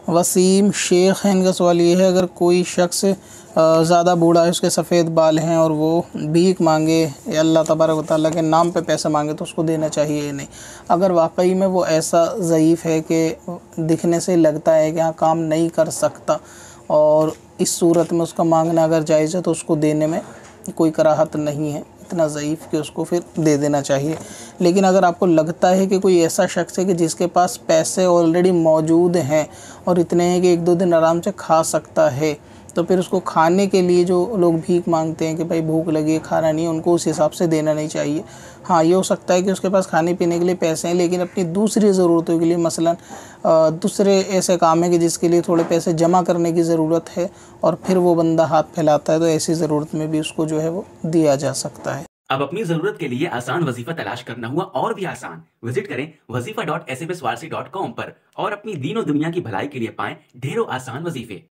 वसीम शेख हैं, इनका सवाल ये है, अगर कोई शख्स ज़्यादा बूढ़ा है, उसके सफ़ेद बाल हैं और वो भीख मांगे या अल्लाह तबारक व तआला के नाम पे पैसा मांगे तो उसको देना चाहिए या नहीं। अगर वाकई में वो ऐसा ज़ईफ़ है कि दिखने से लगता है कि हाँ काम नहीं कर सकता और इस सूरत में उसका मांगना अगर जायज़ है तो उसको देने में कोई कराहत नहीं है, इतना ज़ईफ़ कि उसको फिर दे देना चाहिए। लेकिन अगर आपको लगता है कि कोई ऐसा शख्स है कि जिसके पास पैसे ऑलरेडी मौजूद हैं और इतने हैं कि 1-2 दिन आराम से खा सकता है, तो फिर उसको खाने के लिए जो लोग भीख मांगते हैं कि भाई भूख लगी है खाना नहीं, उनको उस हिसाब से देना नहीं चाहिए। हाँ, ये हो सकता है कि उसके पास खाने पीने के लिए पैसे हैं लेकिन अपनी दूसरी ज़रूरतों के लिए, मसलन दूसरे ऐसे काम है कि जिसके लिए थोड़े पैसे जमा करने की ज़रूरत है और फिर वो बंदा हाथ फैलाता है, तो ऐसी ज़रूरत में भी उसको जो है वो दिया जा सकता है। अब अपनी जरूरत के लिए आसान वजीफा तलाश करना हुआ और भी आसान। विजिट करें wazifa.sfswarsi.com पर और अपनी दीनों दुनिया की भलाई के लिए पाएं ढेरों आसान वजीफे।